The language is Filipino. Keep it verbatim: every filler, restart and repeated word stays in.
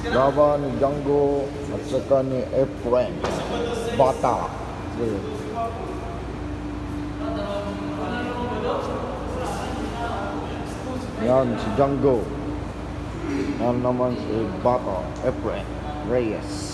Laban ni Django at saka ni Efren. Bata. Ayan. Yan si Django. Yan naman si Bata Efren Reyes.